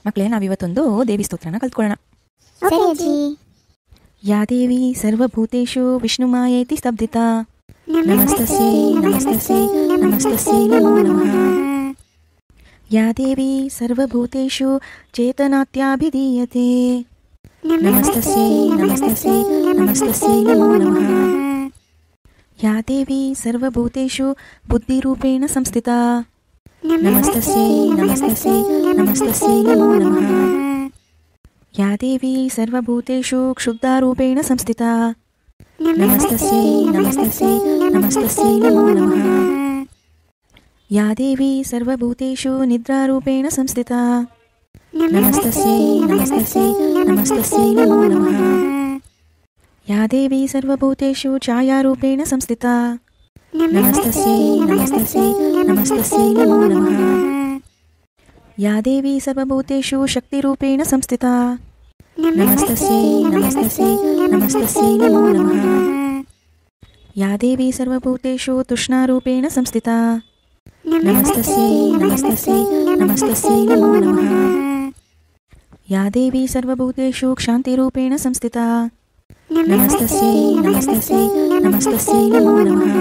ಮಕ್ಕಳೇ, ನಾವಿವತ್ತೊಂದು ದೇವಿ ಸ್ತೋತ್ರನ ಕಲ್ತ್ಕೊಳ್ಳೋಣ. ಸರಿ ಅಜ್ಜಿ. ಯಾ ದೇವಿ ಸರ್ವಭೂತೇಷು ವಿಷ್ಣುಮಾಯೇತಿ ಸ್ತಬ್ಧಿತಾ ನಮಸ್ತಸ್ಯೈ ನಮಸ್ತಸ್ಯೈ ನಮಸ್ತಸ್ಯೈ ನಮೋ ನಮಃ. ಯಾ ದೇವಿ ಸರ್ವಭೂತೇಷು ಚೇತನಾತ್ಯಾಭಿಧೀಯತೆ ನಮಸ್ತಸ್ಯೈ ನಮಸ್ತಸ್ಯೈ ನಮಸ್ತಸ್ಯೈ ನಮೋ ನಮಃ. ಯಾ ದೇವಿ ಸರ್ವಭೂತೇಷು ಬುದ್ಧಿರೂಪೇಣ ಸಂಸ್ಥಿತಾ ನಮಸ್ತಸ್ಯೈ ನಮಸ್ತಸ್ಯೈ ನಮಸ್ತಸ್ಯೈ ನಮೋ ನಮಃ. ಯಾ ದೇವಿ ಸರ್ವಭೂತೇಷು ಕ್ಷುಬ್ಧಾರೂಪೇಣ ಸಂಸ್ಥಿತಾ ನಮಸ್ತಸ್ಯೈ ನಮಸ್ತಸ್ಯೈ ನಮಸ್ತಸ್ಯೈ ನಮೋ ನಮಃ. ಯಾ ದೇವಿ ಸರ್ವಭೂತೇಷು ನಿದ್ರಾರೂಪೇಣ ಸಂಸ್ಥಿತಾ ನಮಸ್ತಸ್ಯೈ ನಮಸ್ತಸ್ಯೈ ನಮಸ್ತಸ್ಯೈ ನಮೋ ನಮಃ. ಯಾ ದೇವಿ ಸರ್ವಭೂತೇಷು ಛಾಯಾರೂಪೇಣ ಸಂಸ್ಥಿತಾ ನಮಸ್ತಸ್ಯೈ ನಮಸ್ತಸ್ಯೈ ನಮಸ್ತಸ್ಯೈ ನಮೋ ನಮಃ. ಯಾ ದೇವಿ ಸರ್ವಭೂತೇಷು ಶಕ್ತಿರೂಪೇಣ ಸಂಸ್ಥಿತಾ ನಮಸ್ತಸ್ಯೈ ನಮಸ್ತಸ್ಯೈ ನಮಸ್ತಸ್ಯೈ ನಮೋ ನಮಃ. ಯಾ ದೇವಿ ಸರ್ವಭೂತೇಷು ತೃಷ್ಣಾರೂಪೇಣ ಸಂಸ್ಥಿತಾ ನಮಸ್ತಸ್ಯೈ ನಮಸ್ತಸ್ಯೈ ನಮಸ್ತಸ್ಯೈ ನಮೋ ನಮಃ. ಯಾ ದೇವಿ ಸರ್ವಭೂತೇಷು ಕ್ಷಾಂತಿರೂಪೇಣ ಸಂಸ್ಥಿತಾ ನಮಸ್ತಸ್ಯೈ ನಮಸ್ತಸ್ಯೈ ನಮಸ್ತಸ್ಯೈ ನಮೋ ನಮಃ.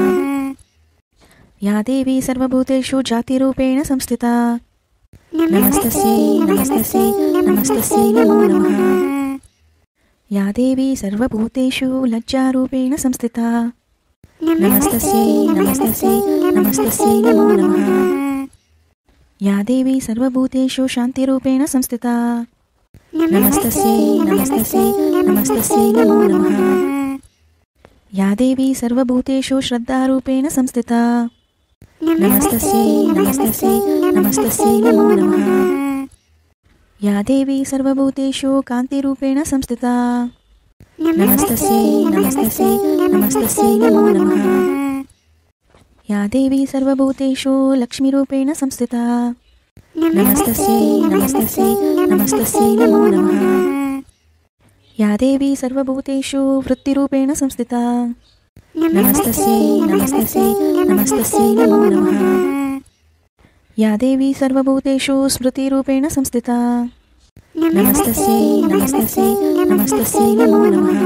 ಯಾ ದೇವಿ ಸರ್ವಭೂತೇಷು ಜಾತಿರೂಪೇಣ ಸಂಸ್ಥಿತಾ ನಮಸ್ತಸ್ಯೈ ನಮಸ್ತಸ್ಯೈ ನಮಸ್ತಸ್ಯೈ ನಮೋ ನಮಃ. ಯಾ ದೇವಿ ಸರ್ವಭೂತೇಷು ಲಜ್ಜಾರೂಪೇಣ ಸಂಸ್ಥಿತಾ ನಮಸ್ತಸ್ಯೈ ನಮಸ್ತಸ್ಯೈ ನಮಸ್ತಸ್ಯೈ ನಮೋ ನಮಃ. ಯಾ ದೇವಿ ಸರ್ವಭೂತೇಷು ಶಾಂತಿರೂಪೇಣ ಸಂಸ್ಥಿತಾ ನಮಸ್ತಸ್ಯೈ ನಮಸ್ತಸ್ಯೈ ನಮಸ್ತಸ್ಯೈ ನಮೋ ನಮಃ. ಯಾ ದೇವಿ ಸರ್ವಭೂತೇಷು ಶ್ರದ್ಧಾರೂಪೇಣ ಸಂಸ್ಥಿತಾ ನಮಸ್ತಸ್ಯೈ ನಮಸ್ತಸ್ಯೈ ನಮಸ್ತಸ್ಯೈ ನಮೋ ನಮಃ. ಯಾ ದೇವಿ ಸರ್ವಭೂತೇಷು ಕಾಂತಿರೂಪೇಣ ಸಂಸ್ಥಿತಾ ನಮಸ್ತಸ್ಯೈ ನಮಸ್ತಸ್ಯೈ ನಮಸ್ತಸ್ಯೈ ನಮೋ ನಮಃ. ಯಾ ದೇವಿ ಸರ್ವಭೂತೇಷು ಲಕ್ಷ್ಮೀರೂಪೇಣ ಸಂಸ್ಥಿತಾ ನಮಸ್ತಸ್ಯೈ ನಮಸ್ತಸ್ಯೈ ನಮಸ್ತಸ್ಯೈ ನಮೋ ನಮಃ. ಯಾ ದೇವಿ ಸರ್ವಭೂತೇಷು ವೃತ್ತಿರೂಪೇಣ ಸಂಸ್ಥಿತಾ ನಮಸ್ತಸ್ಯೈ ನಮಸ್ತಸ್ಯೈ ನಮಸ್ತಸ್ಯೈ ನಮೋ ನಮಃ. ಯಾ ದೇವಿ ಸರ್ವಭೂತೇಷು ಸ್ಮೃತಿರೂಪೇಣ ಸಂಸ್ಥಿತಾ ನಮಸ್ತಸ್ಯೈ ನಮಸ್ತಸ್ಯೈ ನಮಸ್ತಸ್ಯೈ ನಮೋ ನಮಃ.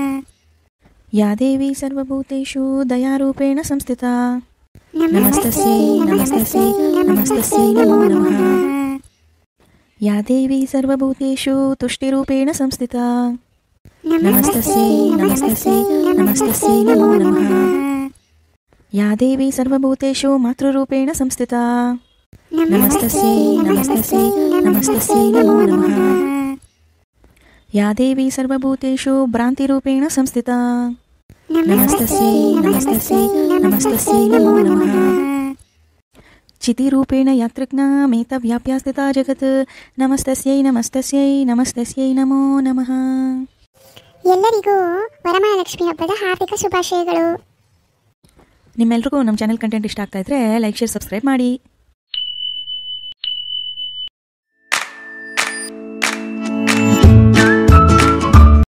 ಯಾ ದೇವಿ ಸರ್ವಭೂತೇಷು ದಯಾರೂಪೇಣ ಸಂಸ್ಥಿತಾ ನಮಸ್ತಸ್ಯೈ ನಮಸ್ತಸ್ಯೈ ನಮಸ್ತಸ್ಯೈ ನಮೋ ನಮಃ. ಯಾ ದೇವಿ ಸರ್ವಭೂತೇಷು ತುಷ್ಟಿರೂಪೇಣ ಸಂಸ್ಥಿತಾ ನಮಸ್ತಸ್ಯೈ ನಮಸ್ತಸ್ಯೈ ನಮಸ್ತಸ್ಯೈ ನಮೋ ನಮಃ. ಯಾ ದೇವಿ ಸರ್ವಭೂತೇಷು ಮಾತೃರೂಪೇಣ ಸಂಸ್ಥಿತಾ ನಮಸ್ತಸ್ಯೈ ನಮಸ್ತಸ್ಯೈ ನಮಸ್ತಸ್ಯೈ ನಮೋ ನಮಃ. ಯಾ ದೇವಿ ಸರ್ವಭೂತೇಷು ಭ್ರಾಂತಿರೂಪೇಣ ಸಂಸ್ಥಿತಾ ನಮಸ್ತಸ್ಯೈ ನಮಸ್ತಸ್ಯೈ ನಮಸ್ತಸ್ಯೈ ನಮೋ ನಮಃ. ಚಿತಿರೂಪೇಣ ಯಾತ್ರಜ್ಞಾ ಮೇತವ್ಯಾಪ್ಯ ಸ್ಥಿತಾ ಜಗತ್ ನಮಸ್ತಸ್ಯೈ ನಮಸ್ತಸ್ಯೈ ನಮಸ್ತಸ್ಯೈ ನಮೋ ನಮಃ. ಎಲ್ಲರಿಗೂ ವರಮಹಾಲಕ್ಷ್ಮಿ ಹಬ್ಬದ ಹಾರ್ದಿಕ ಶುಭಾಶಯಗಳು. ನಿಮ್ಮೆಲ್ರಿಗೂ ನಮ್ಮ ಚಾನೆಲ್ ಕಂಟೆಂಟ್ ಇಷ್ಟ ಆಗ್ತಾ ಇದ್ರೆ ಲೈಕ್, ಶೇರ್, ಸಬ್ಸ್ಕ್ರೈಬ್ ಮಾಡಿ.